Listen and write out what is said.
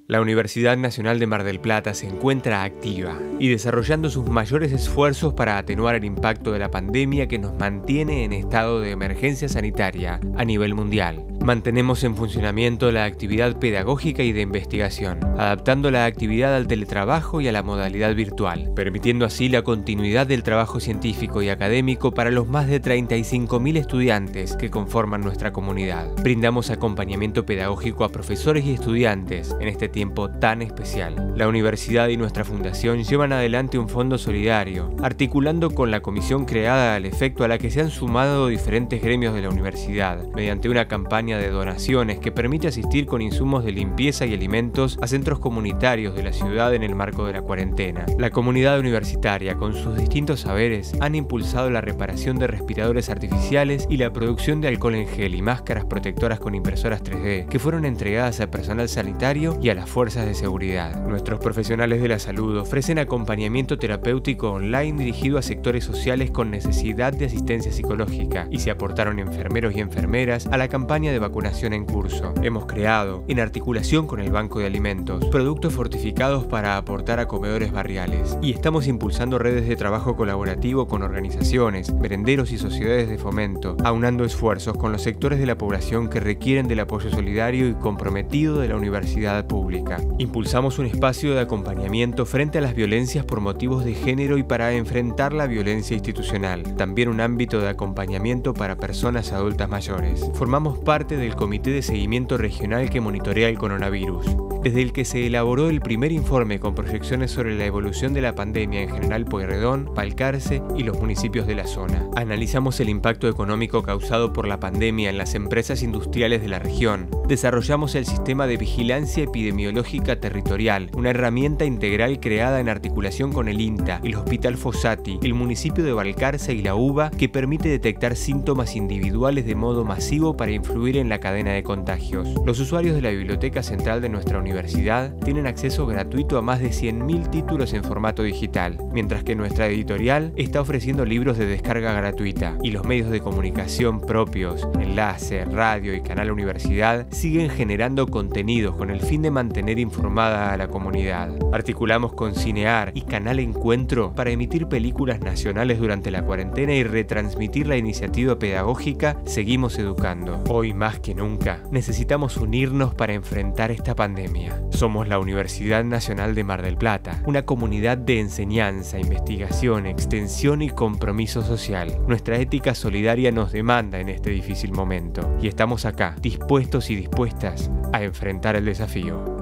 La Universidad Nacional de Mar del Plata se encuentra activa y desarrollando sus mayores esfuerzos para atenuar el impacto de la pandemia que nos mantiene en estado de emergencia sanitaria a nivel mundial. Mantenemos en funcionamiento la actividad pedagógica y de investigación, adaptando la actividad al teletrabajo y a la modalidad virtual, permitiendo así la continuidad del trabajo científico y académico para los más de 35.000 estudiantes que conforman nuestra comunidad. Brindamos acompañamiento pedagógico a profesores y estudiantes en este tiempo tan especial. La universidad y nuestra fundación llevan adelante un fondo solidario, articulando con la comisión creada al efecto a la que se han sumado diferentes gremios de la universidad, mediante una campaña de donaciones que permite asistir con insumos de limpieza y alimentos a centros comunitarios de la ciudad en el marco de la cuarentena. La comunidad universitaria, con sus distintos saberes, han impulsado la reparación de respiradores artificiales y la producción de alcohol en gel y máscaras protectoras con impresoras 3D, que fueron entregadas al personal sanitario y a las fuerzas de seguridad. Nuestros profesionales de la salud ofrecen acompañamiento terapéutico online dirigido a sectores sociales con necesidad de asistencia psicológica y se aportaron enfermeros y enfermeras a la campaña de vacunación en curso. Hemos creado, en articulación con el Banco de Alimentos, productos fortificados para aportar a comedores barriales y estamos impulsando redes de trabajo colaborativo con organizaciones, merenderos y sociedades de fomento, aunando esfuerzos con los sectores de la población que requieren del apoyo solidario y comprometido de la universidad pública. Impulsamos un espacio de acompañamiento frente a las violencias por motivos de género y para enfrentar la violencia institucional. También un ámbito de acompañamiento para personas adultas mayores. Formamos parte del Comité de Seguimiento Regional que monitorea el coronavirus, desde el que se elaboró el primer informe con proyecciones sobre la evolución de la pandemia en General Pueyrredón, Balcarce y los municipios de la zona. Analizamos el impacto económico causado por la pandemia en las empresas industriales de la región. Desarrollamos el Sistema de Vigilancia Epidemiológica Territorial, una herramienta integral creada en articulación con el INTA, el Hospital Fossati, el municipio de Balcarce y la UBA, que permite detectar síntomas individuales de modo masivo para influir en la cadena de contagios. Los usuarios de la Biblioteca Central de nuestra universidad tienen acceso gratuito a más de 100.000 títulos en formato digital, mientras que nuestra editorial está ofreciendo libros de descarga gratuita y los medios de comunicación propios, Enlace, Radio y Canal Universidad, siguen generando contenidos con el fin de mantener informada a la comunidad. Articulamos con Cinear y Canal Encuentro para emitir películas nacionales durante la cuarentena y retransmitir la iniciativa pedagógica Seguimos Educando. Hoy más que nunca necesitamos unirnos para enfrentar esta pandemia. Somos la Universidad Nacional de Mar del Plata, una comunidad de enseñanza, investigación, extensión y compromiso social. Nuestra ética solidaria nos demanda en este difícil momento y estamos acá, dispuestos y dispuestas a enfrentar el desafío.